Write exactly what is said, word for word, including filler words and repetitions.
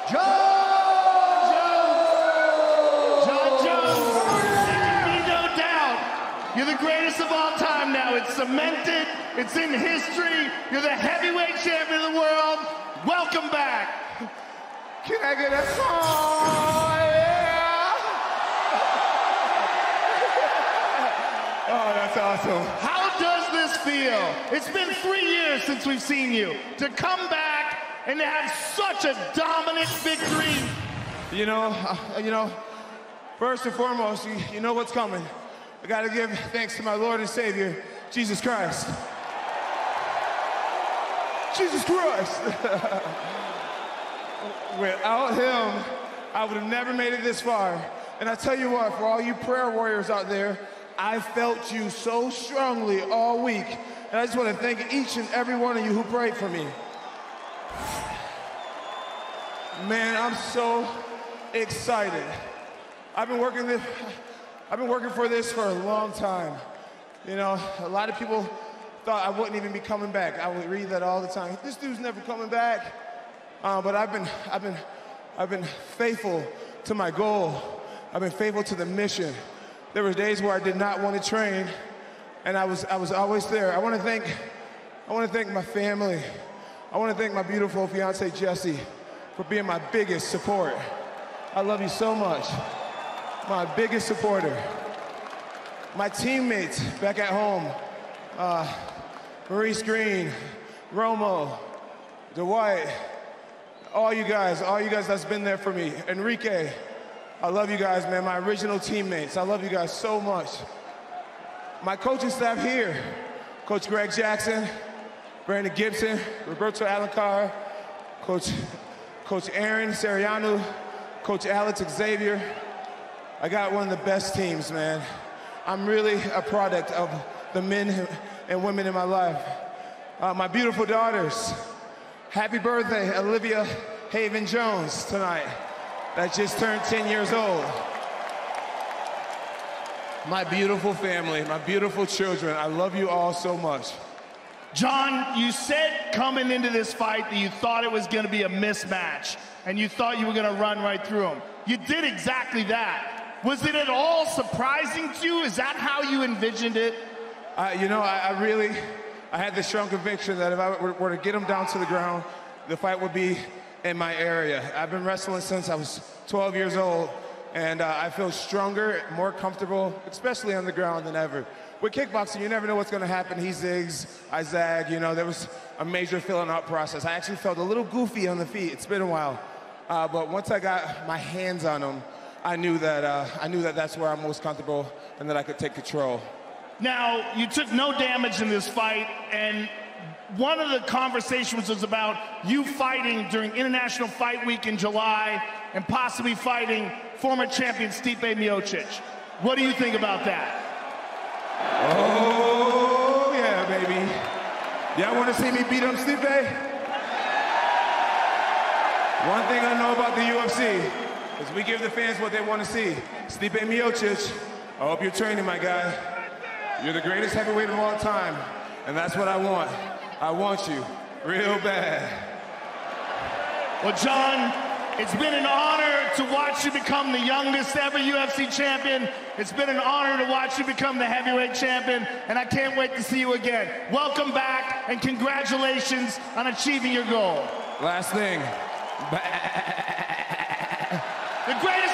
Jon Jones! Jon Jones, there can be no doubt. You're the greatest of all time now. It's cemented. It's in history. You're the heavyweight champion of the world. Welcome back. Can I get a song? Yeah. Oh, that's awesome. How does this feel? It's been three years since we've seen you. To come back and to have such a dominant victory. You know, uh, you know, first and foremost, you, you know what's coming. I gotta give thanks to my Lord and Savior, Jesus Christ. Jesus Christ. Without him, I would have never made it this far. And I tell you what, for all you prayer warriors out there, I felt you so strongly all week. And I just want to thank each and every one of you who prayed for me. Man, I'm so excited. I've been working this, I've been working for this for a long time. You know, a lot of people thought I wouldn't even be coming back. I would read that all the time. This dude's never coming back. Uh, but I've been, I've been, I've been faithful to my goal. I've been faithful to the mission. There were days where I did not want to train, and I was, I was always there. I want to thank, I want to thank my family. I want to thank my beautiful fiance Jessie for being my biggest support. I love you so much. My biggest supporter. My teammates back at home, uh, Maurice Green, Romo, Dwight, all you guys, all you guys that's been there for me. Enrique, I love you guys, man, my original teammates. I love you guys so much. My coaching staff here, Coach Greg Jackson, Brandon Gibson, Roberto Alencar, Coach, Coach Aaron Sariano, Coach Alex Xavier. I got one of the best teams, man. I'm really a product of the men and women in my life. Uh, my beautiful daughters, happy birthday, Olivia Haven Jones tonight, that just turned ten years old. My beautiful family, my beautiful children, I love you all so much. Jon, you said coming into this fight that you thought it was going to be a mismatch, and you thought you were going to run right through him. You did exactly that. Was it at all surprising to you? Is that how you envisioned it? Uh, you know, I, I really, I had the strong conviction that if I were, were to get him down to the ground, the fight would be in my area. I've been wrestling since I was twelve years old, and uh, I feel stronger, more comfortable, especially on the ground than ever. With kickboxing, you never know what's gonna happen. He zigs, I zag, you know, there was a major filling out process. I actually felt a little goofy on the feet. It's been a while. Uh, but once I got my hands on him, I knew that uh, I knew that that's where I'm most comfortable and that I could take control. Now, you took no damage in this fight, and one of the conversations was about you fighting during International Fight Week in July and possibly fighting former champion Stipe Miocic. What do you think about that? Oh, yeah, baby. Y'all want to see me beat up Stipe? One thing I know about the U F C is we give the fans what they want to see. Stipe Miocic, I hope you're training, my guy. You're the greatest heavyweight of all time, and that's what I want. I want you real bad. Well, Jon, it's been an honor to watch you become the youngest ever U F C champion. It's been an honor to watch you become the heavyweight champion, and I can't wait to see you again. Welcome back, and congratulations on achieving your goal. Last thing. The greatest